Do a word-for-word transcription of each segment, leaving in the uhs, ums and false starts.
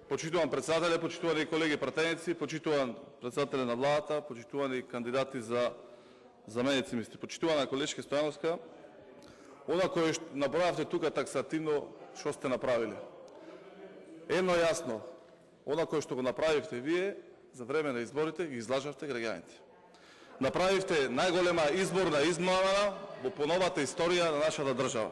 Почитуван председателе, почитувани колеги пратеници, почитуван председателе на владата, почитувани кандидати за заменици министри. Почитувана колежка Стојановска, она кое набројавте тука таксативно што сте направили. Едно јасно, она кое што го направивте вие за време на изборите ги излажавте граѓаните. Направивте најголема изборна измама во поновата историја на нашата држава.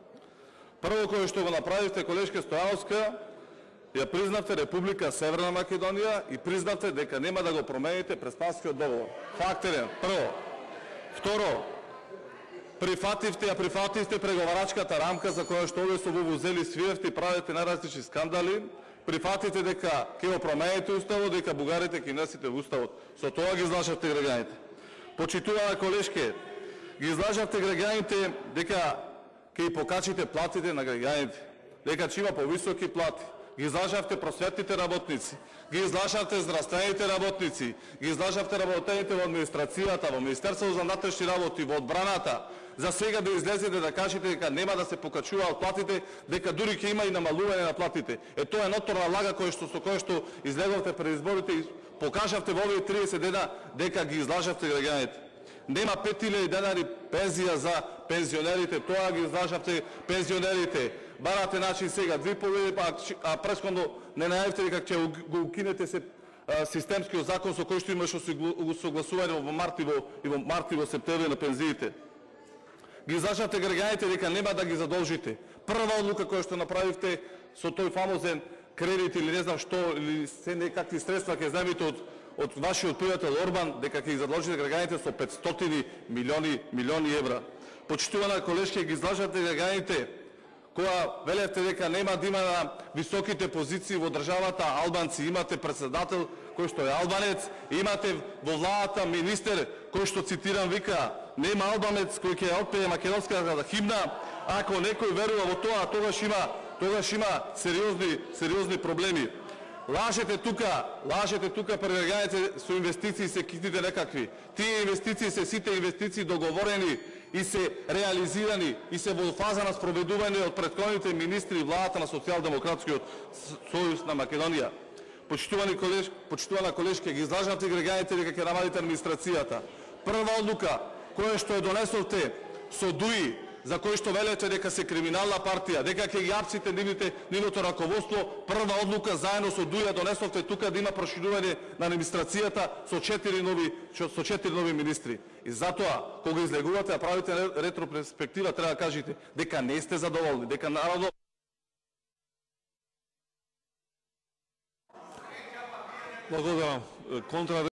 Прво кое што го направивте, колежка Стојановска, ја признавте Република Северна Македонија и признавте дека нема да го промените Преспанскиот договор. Фактерен, прво. Второ, прифативте, ја прифативте преговарачката рамка за која што овде со вувузели свиевте и правите најразлични скандали, прифатите дека ќе го промените уставот, дека бугарите ќе носите во уставот. Со тоа ги излажавте граѓаните. Почитувана колешке, ги излажавте граѓаните дека ќе покачите платите на граѓаните, дека ќе има повисоки плати. Ги излажавте просветните работници, ги излажавте здравствените работници, ги излажавте работените во администрацијата, во Министерството за внатрешни работи, во одбраната. За сега да излезете да кажете дека нема да се покачуваат платите, дека дури ќе има и намалување на платите. Е тоа е ноторна лага која што со која што излеговте пред изборите и покажавте во овие триесет дена дека ги излажавте граѓаните. Нема пет илјади денари пензија за пензионерите, тоа ги излажавте пензионерите. Барате начин сега две половина, а прескондо не најавте дека ќе го укинете се системскиот закон со кој што имаше согласување во март и во, и во март и во септември на пензиите. Ги излажавте граѓаните дека нема да ги задолжите. Прва одлука која што направивте со тој фамозен кредит или не знам што, или се некакви средства ќе земите од од вашиот пријател Орбан, дека ќе ги задолжите граѓаните со петстотини милиони милиони евра. Почитувана колешке, ги излажавте граѓаните која велевте дека нема да има на високите позиции во државата албанци. Имате председател кој што е албанец, имате во владата министер кој што, цитирам, вика: нема албанец кој ќе отпее македонската химна. Ако некој верува во тоа, тогаш има тогаш има сериозни сериозни проблеми. Лажете тука, лажете тука пред граѓаните со инвестиции, се китите некакви. Тие инвестиции се сите инвестиции договорени и се реализирани и се во фаза на спроведување од претходните министри и владата на Социјалдемократскиот сојуз на Македонија. Почитувани колеш, почитувана колешка, ги излажавте граѓаните дека ќе намалите администрацијата. Прва одлука која што ја донесовте со ДУИ, за кој што велете дека се криминална партија, дека ќе ги апсите нивните нивното раководство, прва одлука заедно со ДУИ донесовте тука да има проширување на администрацијата со четири нови со четири нови министри. И затоа кога излегувате да правите ретропроспектива, треба да кажете дека не сте задоволни, дека народот Благодарам. Контра